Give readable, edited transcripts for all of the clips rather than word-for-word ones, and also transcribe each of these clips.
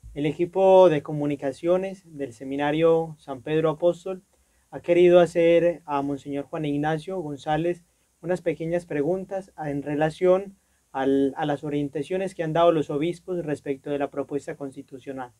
El equipo de comunicaciones del Seminario San Pedro Apóstol ha querido hacer a Monseñor Juan Ignacio González unas pequeñas preguntas en relación a las orientaciones que han dado los obispos respecto de la propuesta constitucional.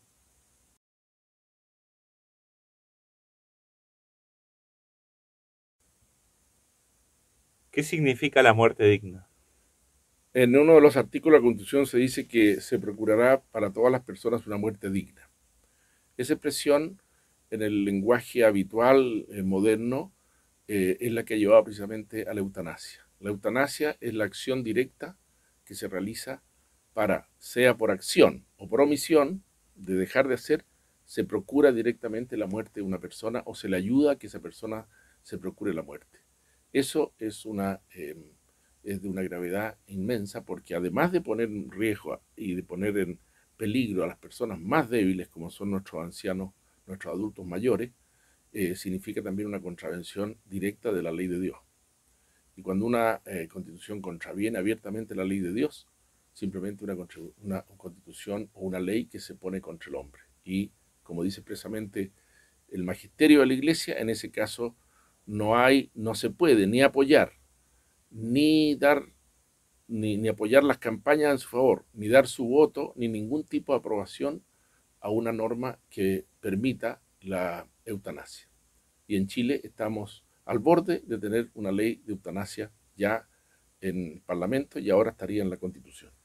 ¿Qué significa la muerte digna? En uno de los artículos de la Constitución se dice que se procurará para todas las personas una muerte digna. Esa expresión, en el lenguaje habitual moderno, es la que ha llevado precisamente a la eutanasia. La eutanasia es la acción directa que se realiza para, sea por acción o por omisión, de dejar de hacer, se procura directamente la muerte de una persona o se le ayuda a que esa persona se procure la muerte. Eso es de una gravedad inmensa porque además de poner en riesgo y de poner en peligro a las personas más débiles como son nuestros ancianos, nuestros adultos mayores, significa también una contravención directa de la ley de Dios. Y cuando una constitución contraviene abiertamente la ley de Dios, simplemente una constitución o una ley que se pone contra el hombre. Y como dice expresamente el magisterio de la iglesia, en ese caso no se puede ni apoyar, ni dar, ni apoyar las campañas en su favor, ni dar su voto, ni ningún tipo de aprobación a una norma que permita la eutanasia. Y en Chile estamos al borde de tener una ley de eutanasia ya en el Parlamento y ahora estaría en la Constitución.